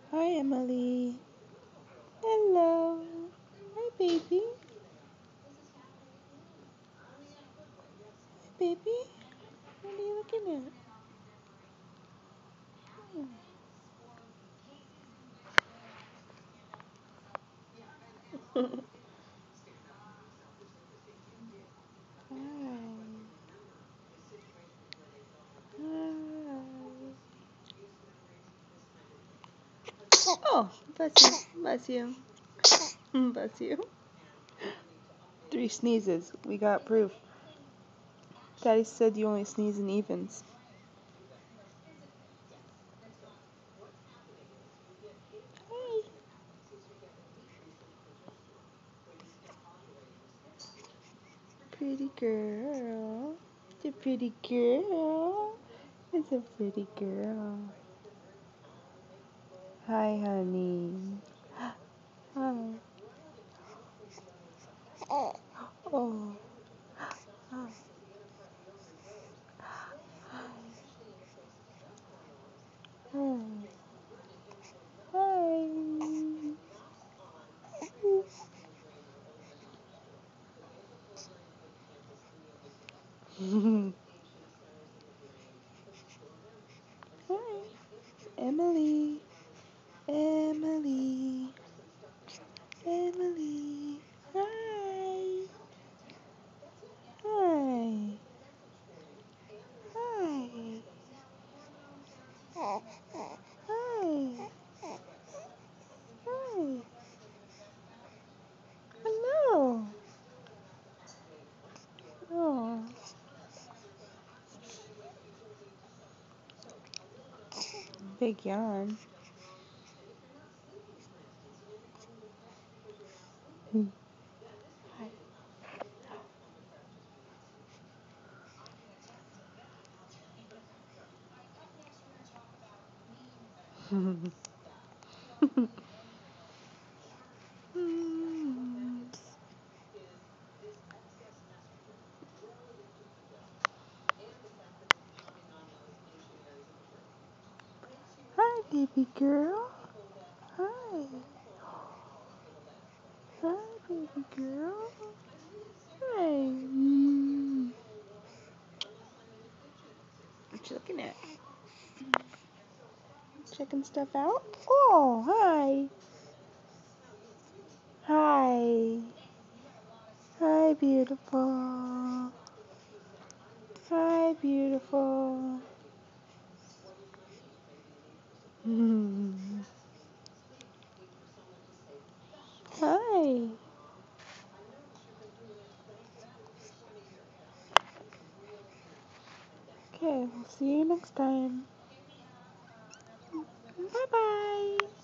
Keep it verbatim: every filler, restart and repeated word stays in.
Hi, Emily. Hello. Hi, baby. Hi, baby. What are you looking at? Hmm. Hi. Hi. Oh, bless you. Bless you. Bless you. Three sneezes. We got proof. Daddy said you only sneeze in evens. Hi. Pretty girl. It's a pretty girl. It's a pretty girl. Hi, honey. Hi. Oh. Hi. Hi. Hi. Hi. Emily. Emily. Emily. Hi. Hi. Hi. Hi. Hi. Hello. Oh. Big yawn. Hi, baby girl. Hi. Hi, baby girl. Hi. Mm. What you looking at? Checking stuff out? Oh, hi. Hi. Hi, beautiful. Hi, beautiful. Hi. Okay, we'll see you next time. Bye-bye.